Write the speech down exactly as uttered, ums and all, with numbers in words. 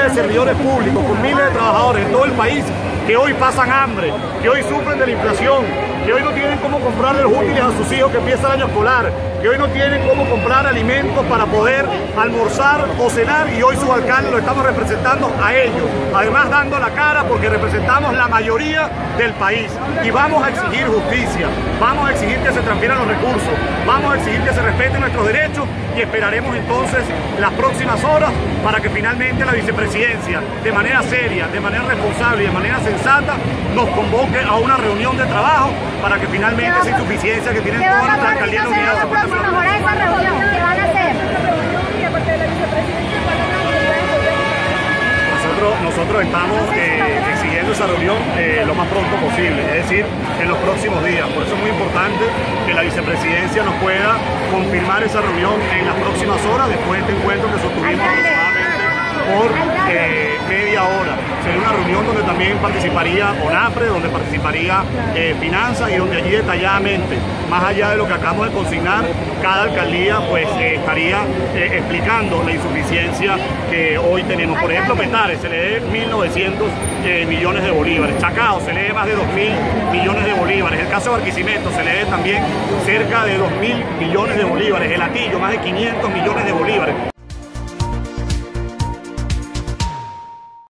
de servidores públicos, con miles de trabajadores en todo el país que hoy pasan hambre, que hoy sufren de la inflación, que hoy no tienen cómo comprarle los útiles a sus hijos que empieza el año escolar, que hoy no tienen cómo comprar alimentos para poder almorzar o cenar, y hoy su alcalde lo estamos representando a ellos, además dando la cara porque representamos la mayoría del país y vamos a exigir justicia, vamos a exigir que se transfieran los recursos, vamos a exigir que se respeten nuestros derechos y esperaremos entonces las próximas horas para que finalmente la vicepresidencia, de manera seria, de manera responsable y de manera sensata, nos convoque a una reunión de trabajo para que finalmente esa insuficiencia que tienen todas las alcaldías unidas. Mejorar esa reunión, ¿qué van a hacer? Nosotros, nosotros estamos eh, exigiendo esa reunión eh, lo más pronto posible, es decir, en los próximos días. Por eso es muy importante que la vicepresidencia nos pueda confirmar esa reunión en las próximas horas, después de este encuentro que sostuvimos aproximadamente por eh, media hora. Sería una reunión donde también participaría ONAPRE, donde participaría eh, Finanzas y donde allí detalladamente, más allá de lo que acabamos de consignar, cada alcaldía pues eh, estaría eh, explicando la insuficiencia que hoy tenemos. Por ejemplo, Petare se le dé mil novecientos eh, millones de bolívares, Chacao se le dé más de dos mil millones de bolívares, el caso de Barquisimeto se le dé también cerca de dos mil millones de bolívares, el Atillo más de quinientos millones de bolívares.